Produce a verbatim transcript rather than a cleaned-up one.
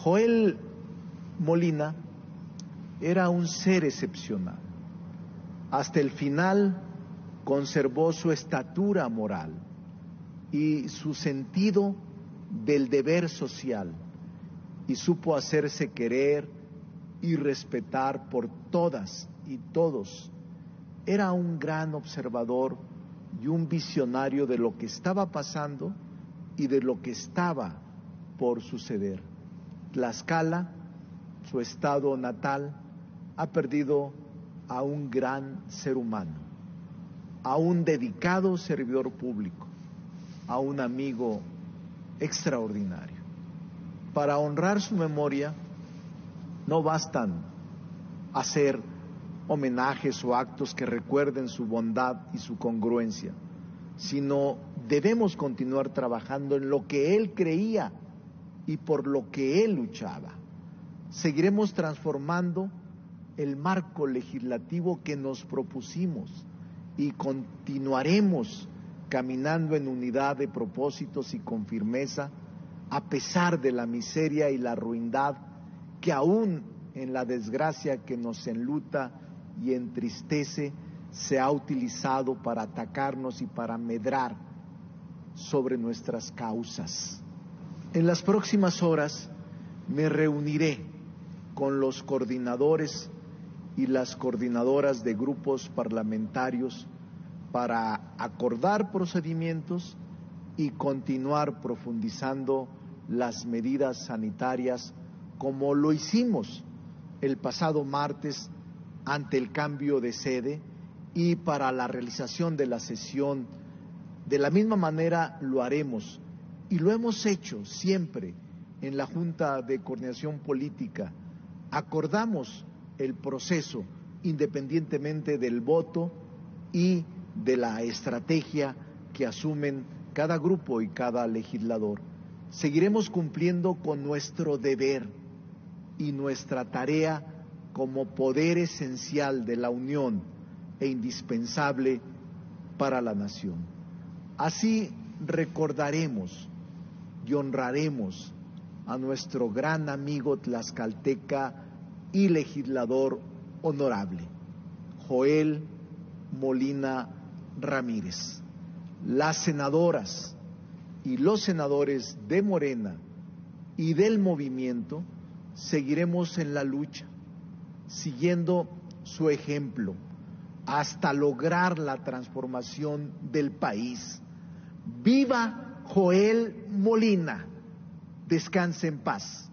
Joel Molina era un ser excepcional. Hasta el final conservó su estatura moral y su sentido del deber social y supo hacerse querer y respetar por todas y todos. Era un gran observador y un visionario de lo que estaba pasando y de lo que estaba por suceder. Tlaxcala, su estado natal, ha perdido a un gran ser humano, a un dedicado servidor público, a un amigo extraordinario. Para honrar su memoria, no bastan hacer homenajes o actos que recuerden su bondad y su congruencia, sino debemos continuar trabajando en lo que él creía y por lo que él luchaba. Seguiremos transformando el marco legislativo que nos propusimos y continuaremos caminando en unidad de propósitos y con firmeza, a pesar de la miseria y la ruindad que aún en la desgracia que nos enluta y entristece se ha utilizado para atacarnos y para medrar sobre nuestras causas. En las próximas horas me reuniré con los coordinadores y las coordinadoras de grupos parlamentarios para acordar procedimientos y continuar profundizando las medidas sanitarias como lo hicimos el pasado martes ante el cambio de sede y para la realización de la sesión. De la misma manera lo haremos y lo hemos hecho siempre en la Junta de Coordinación Política. Acordamos el proceso independientemente del voto y de la estrategia que asumen cada grupo y cada legislador. Seguiremos cumpliendo con nuestro deber y nuestra tarea como poder esencial de la Unión e indispensable para la nación. Así recordaremos y honraremos a nuestro gran amigo tlaxcalteca y legislador honorable, Joel Molina Ramírez. Las senadoras y los senadores de Morena y del movimiento seguiremos en la lucha, siguiendo su ejemplo, hasta lograr la transformación del país. ¡Viva Joel Molina! Descanse en paz.